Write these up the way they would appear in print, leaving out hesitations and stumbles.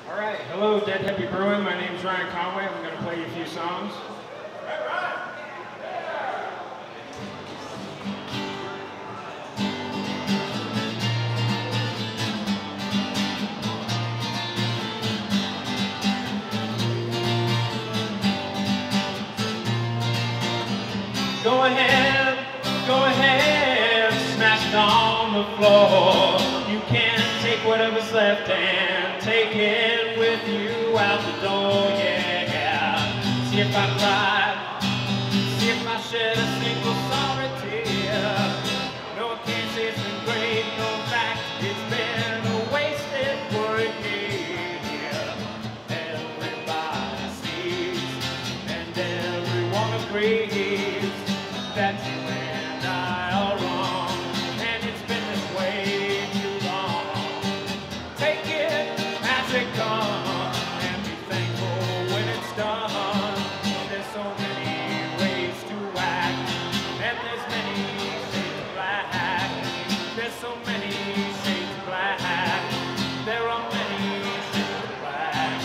All right, hello, Dead Happy Brewing. My name is Ryan Conway. I'm going to play you a few songs. Go ahead, smash it on the floor. You can take whatever's left and take it with you out the door, yeah. See if I cried, see if I shed a single sorry tear. No, I can't say it's been great, no, in fact, it's been a wasted work here. Everybody sees and everyone agrees that you and I are wrong, and it's been this way too long. Take it as it comes, and be thankful when it's done. There's so many ways to act, and there's many shades of black. There's so many shades of black. There are many shades of black.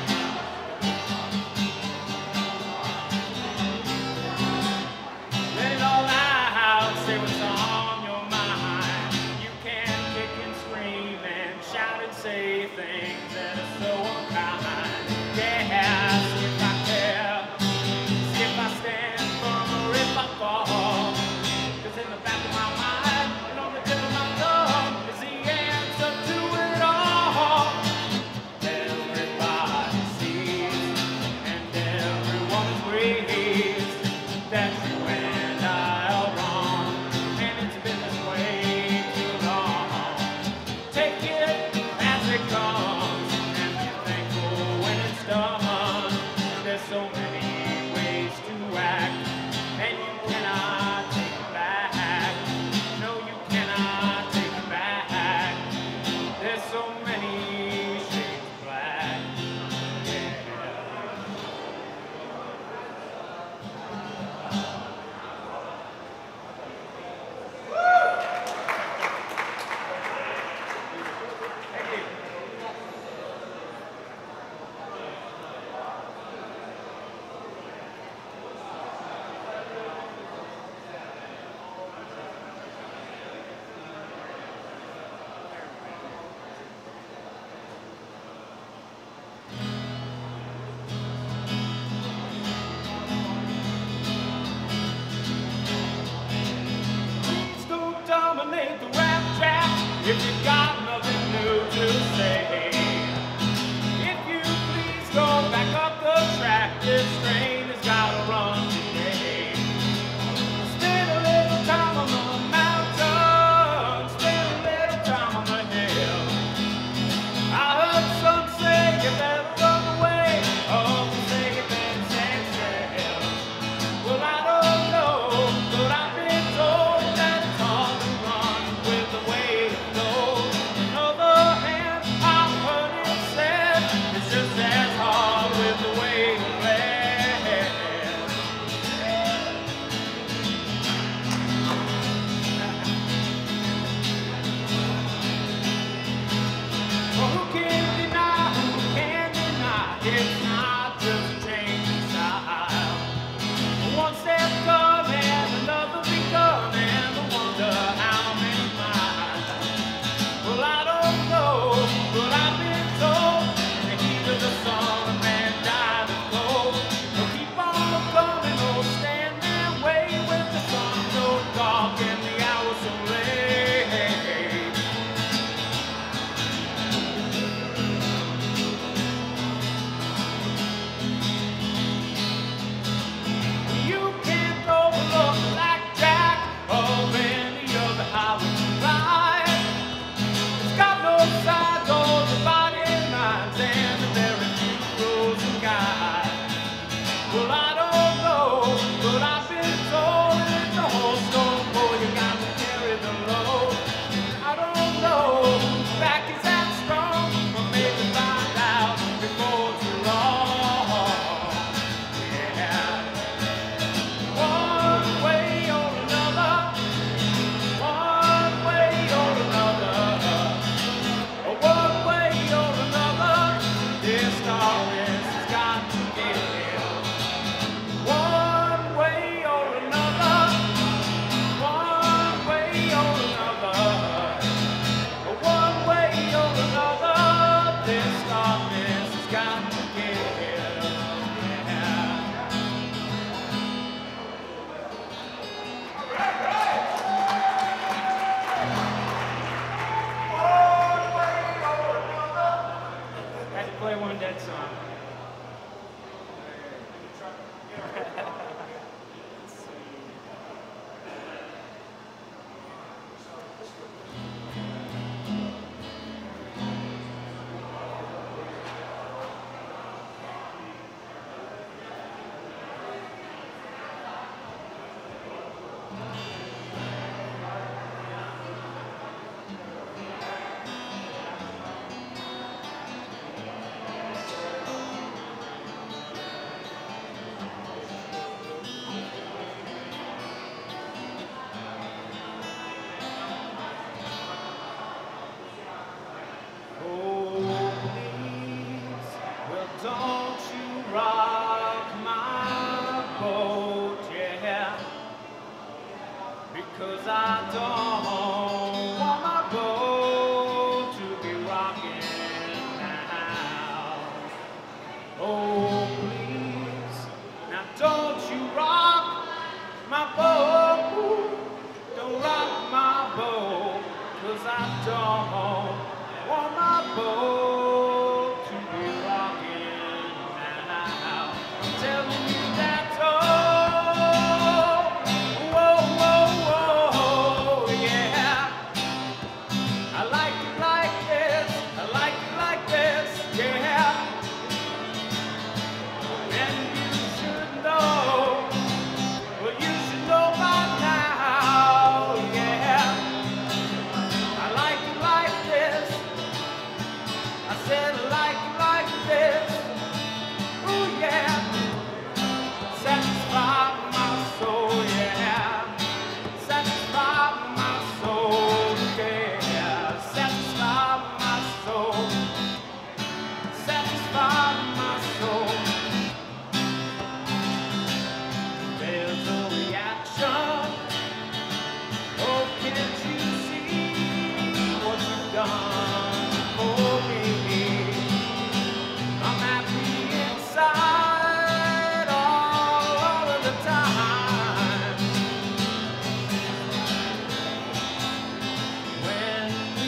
Let it all out, say what's on your mind. You can kick and scream and shout and say things that are so unkind. Yeah, see if I care, see if I stand firm or if I fall. 'Cause in the back of my mind and on the tip of my tongue is the answer to it all. Everybody sees and everyone agrees that you and I are wrong, and it's been this way too long. Take it as it comes, and be thankful when it's done. There's so many ways to act, and you cannot take it back. No, you cannot take it back. There's so many shades of black. Yeah. Thank you. Please don't dominate the rap track if you got nothing new to say. If you please go back up the track, this train has gotta run today. Spend a little time on the mountain, spend a little time on the hill. I heard some say you better run away, others say you better stand still. Well, I don't know, but I've been told that it's hard to run with the way it goes. 'cause I don't want my boat to be rocking now. I'm telling you that, oh, whoa, whoa, whoa, yeah. I like it like this, I like it like this, yeah. And you should know, well, you should know by now, yeah. I like it like this, I said I like it like this, ooh, yeah. Satisfy my soul, yeah. Satisfy my soul, yeah. Satisfy my soul. Satisfy my soul. There's a reaction. Oh, can't you see what you've done for me? I'm happy inside all of the time. When we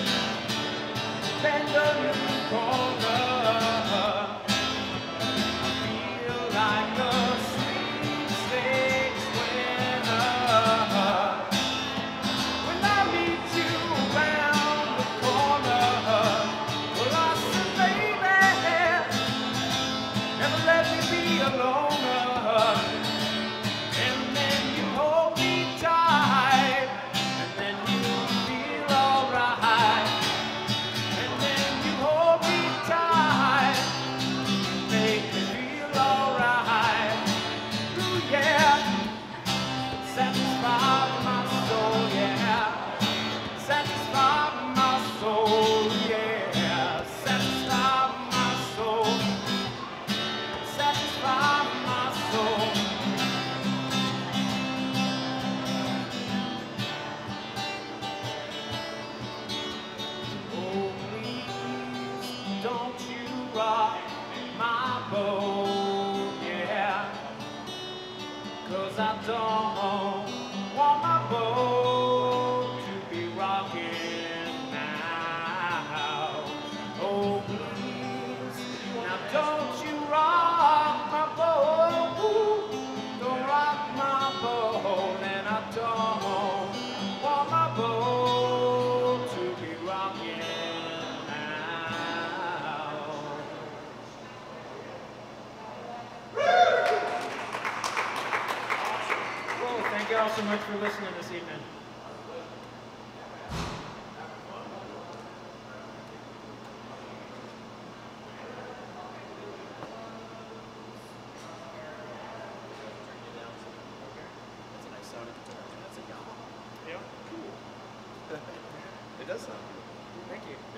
bend a new corner, I feel like a sweepstakes winner. When I meet you around the corner, well, I said, baby, never let me be alone. And then you hold me tight, and then you feel alright. And then you hold me tight, make me feel alright. Ooh, yeah. Satisfy my soul, yeah. Satisfy my soul, yeah. Satisfy my soul. Satisfy my soul. Oh, please, don't you rock my boat, yeah. 'Cause I don't want my boat to be rocking now. Oh, please, now don't you rock my boat. Don't rock my boat, and I don't want my boat to be rocking now. Well, thank you all so much for listening this evening. That's a nice sounding guitar. That's a Yamaha. Yeah, cool. It does sound good. Thank you.